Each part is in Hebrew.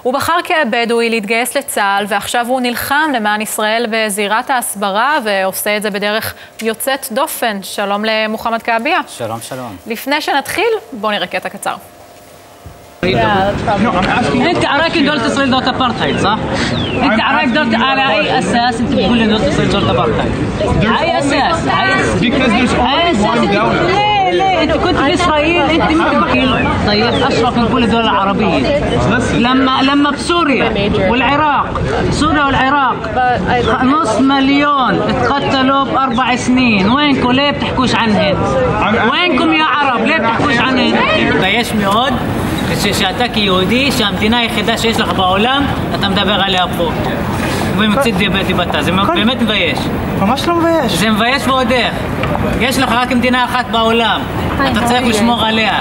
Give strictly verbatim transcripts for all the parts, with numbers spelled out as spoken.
הוא בחר כבדואי להתגייס לצה"ל, ועכשיו הוא נלחם למען ישראל בזירת ההסברה, ועושה את זה בדרך יוצאת דופן. שלום למוחמד כעביה. שלום, שלום. לפני שנתחיל, בואו נראה קטע קצר. انت عراقي دولة اسرائيل دولة ابارتهايد صح؟ انت عراقي دولة على اي اساس انت بتقول لي دولة اسرائيل دولة ابارتهايد؟ على اي اساس؟ على اساس ليه ليه انت كنت في اسرائيل انت مين وكيل طيب اشرف من كل الدول العربية لما لما بسوريا والعراق سوريا والعراق نص مليون اتقتلوا باربع سنين وينكم ليه بتحكوش عنهن؟ وينكم يا عرب ليه بتحكوش عنهن؟ מתבייש מאוד שאתה כיהודי, שהמדינה היחידה שיש לך בעולם, אתה מדבר עליה פה. ומקצית דיבתה, זה באמת מבייש. ממש לא מבייש. זה מבייש ועוד איך. יש לך רק מדינה אחת בעולם, אתה צריך לשמור עליה.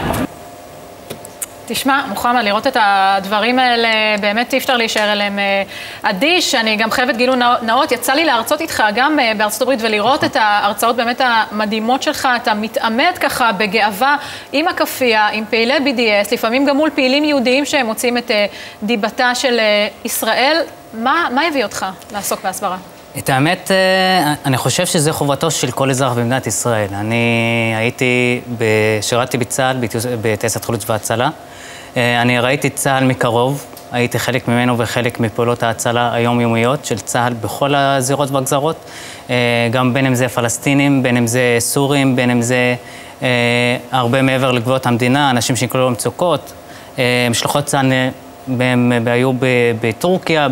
תשמע, מוחמד, לראות את הדברים האלה, באמת אי אפשר להישאר אליהם אדיש. אני גם חייבת גילוי נאות, יצא לי להרצות איתך גם בארצות הברית ולראות את ההרצאות באמת המדהימות שלך. אתה מתעמת ככה בגאווה עם הכפייה, עם פעילי בי די אס, לפעמים גם מול פעילים יהודיים שהם מוצאים את דיבתה של ישראל. מה, מה הביא אותך לעסוק בהסברה? את האמת, אני חושב שזה חובתו של כל אזרח במדינת ישראל. אני הייתי, שירתתי בצה"ל, בטייסת חילוץ והצלה. אני ראיתי צה"ל מקרוב, הייתי חלק ממנו וחלק מפעולות ההצלה היומיומיות של צה"ל בכל הזירות והגזרות, גם בין אם זה פלסטינים, בין אם זה סורים, בין אם זה הרבה מעבר לגבולות המדינה, אנשים שנקלעו למצוקות, משלחות צה"ל היו בטורקיה,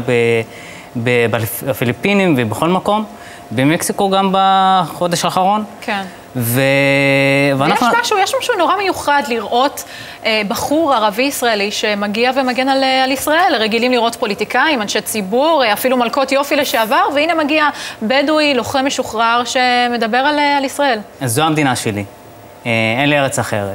בפיליפינים ובכל מקום, במקסיקו גם בחודש האחרון. כן. ו... ואנחנו... יש משהו, יש משהו נורא מיוחד לראות אה, בחור ערבי-ישראלי שמגיע ומגן על, על ישראל. רגילים לראות פוליטיקאים, אנשי ציבור, אפילו מלכות יופי לשעבר, והנה מגיע בדואי, לוחם משוחרר שמדבר על, על ישראל. אז זו המדינה שלי. אה, אין לי ארץ אחרת.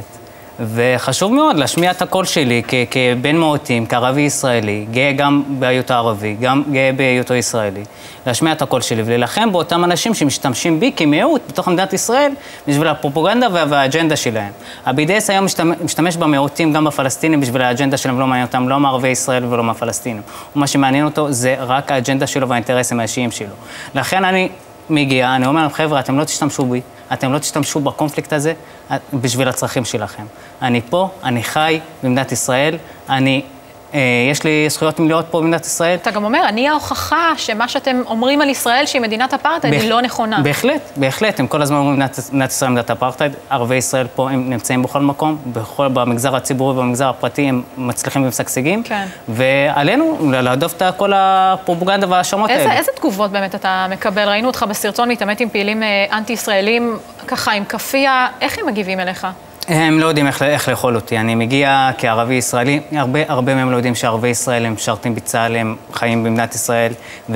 וחשוב מאוד להשמיע את הקול שלי כבן מיעוטים, כערבי ישראלי, גאה גם בהיותו ערבי, גם גאה בהיותו ישראלי, להשמיע את הקול שלי ולהילחם באותם אנשים שמשתמשים בי כמיעוט בתוך מדינת ישראל בשביל הפרופגנדה והאג'נדה שלהם. ה-בי די אס היום משתמש במיעוטים גם בפלסטינים בשביל האג'נדה שלהם, לא מעניין אותם לא מערבי ישראל ולא מהפלסטינים. ומה שמעניין אותו זה רק האג'נדה שלו והאינטרסים האישיים שלו. לכן אני מגיע, אני אומר להם, חבר'ה, אתם לא תשתמשו בי, אתם לא תשתמשו בקונפליקט הזה בשביל הצרכים שלכם. אני פה, אני חי במדינת ישראל, אני, אה, יש לי זכויות מלאות פה במדינת ישראל. אתה גם אומר, אני ההוכחה שמה שאתם אומרים על ישראל, שהיא מדינת אפרטהייד, היא לא נכונה. בהחלט, בהחלט. הם כל הזמן אומרים, מדינת ישראל מדינת אפרטהייד, ערבי ישראל פה הם נמצאים בכל מקום, בכל, במגזר הציבורי ובמגזר הפרטי הם מצליחים ומשגשגים. כן. ועלינו להדוף את כל הפרופגנדה וההאשמות האלה. איזה תגובות באמת אתה מקבל? ראינו אותך בסרטון להתעמת עם פעילים אנטי-ישראלים, ככה עם כפייה, איך הם מגיבים אליך? הם לא יודעים איך, איך לאכול אותי. אני מגיע כערבי ישראלי, הרבה, הרבה מהם לא יודעים שערבי ישראל הם משרתים בצה"ל, הם חיים במדינת ישראל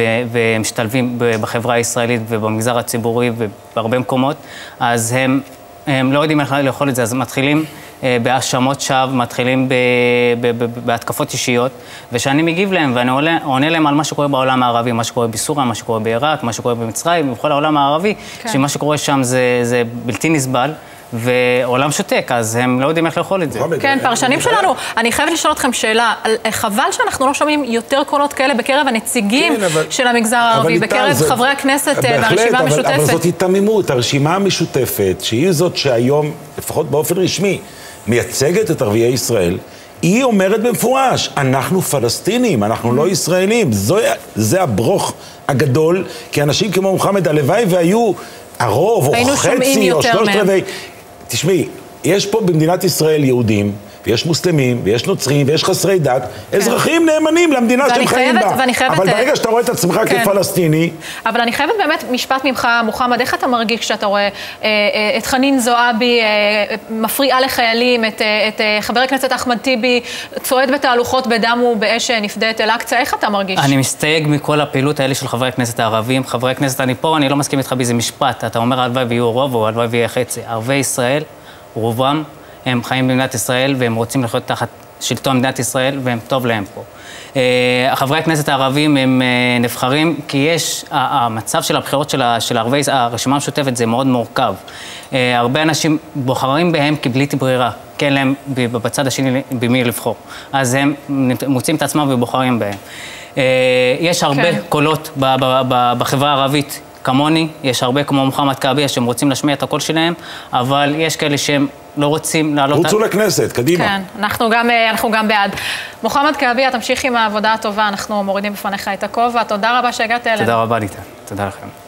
ומשתלבים בחברה הישראלית ובמגזר הציבורי ובהרבה מקומות, אז הם, הם לא יודעים איך לאכול את זה, אז מתחילים בהאשמות שווא, מתחילים ב, ב, ב, בהתקפות אישיות, ושאני מגיב להם ואני עולה, עונה להם על מה שקורה בעולם הערבי, מה שקורה בסוריה, מה שקורה בעיראק, מה שקורה במצרים, ובכל העולם הערבי, כן. שמה שקורה שם זה, זה בלתי נסבל, ועולם שותק, אז הם לא יודעים איך לאכול את זה. כן, פרשנים שלנו, אני חייבת לשאול אתכם שאלה, חבל שאנחנו לא שומעים יותר קולות כאלה בקרב הנציגים של המגזר הערבי, בקרב חברי הכנסת והרשימה המשותפת. אבל זאת התמימות, הרשימה המשותפת, שהיא זאת שהיום, לפחות באופן רשמי, מייצגת את ערביי ישראל, היא אומרת במפורש, אנחנו פלסטינים, אנחנו לא ישראלים, זה הברוך הגדול, כי אנשים כמו מוחמד הלוואי והיו הרוב או חצי או שלושת רבעי. תשמעי, יש פה במדינת ישראל יהודים, ויש מוסלמים, ויש נוצרים, ויש חסרי דת, אזרחים נאמנים למדינה שהם חיים בה. אבל ברגע שאתה רואה את עצמך כפלסטיני... אבל אני חייבת באמת משפט ממך, מוחמד, איך אתה מרגיש כשאתה רואה את חנין זועבי מפריעה לחיילים, את חבר הכנסת אחמד טיבי צועד בתהלוכות בדם ובאש נפדית אל-אקצא, איך אתה מרגיש? אני מסתייג מכל הפעילות האלה של חברי הכנסת הערבים. חברי הכנסת, אני פה, אני לא מסכים איתך באיזה משפט. אתה אומר הלוואי ויהיו רוב או הלוואי ויהיה חצי. ערבי ישראל, רובם הם חיים במדינת ישראל והם רוצים לחיות תחת שלטון מדינת ישראל והם טוב להם פה. חברי הכנסת הערבים הם נבחרים כי יש, המצב של הבחירות של הערבי, הרשימה המשותפת זה מאוד מורכב. הרבה אנשים בוחרים בהם כבלתי ברירה, כי אין להם בצד השני במי לבחור. אז הם מוצאים את עצמם ובוחרים בהם. יש הרבה כן. קולות בחברה הערבית, כמוני, יש הרבה כמו מוחמד כעביה שהם רוצים להשמיע את הקול שלהם, אבל יש כאלה שהם לא רוצים לעלות... רוצו לכנסת, קדימה. כן, אנחנו גם, אנחנו גם בעד. מוחמד כעביה, תמשיך עם העבודה הטובה, אנחנו מורידים בפניך את הכובע. תודה רבה שהגעת אלינו. תודה רבה, ליטה. תודה לכם.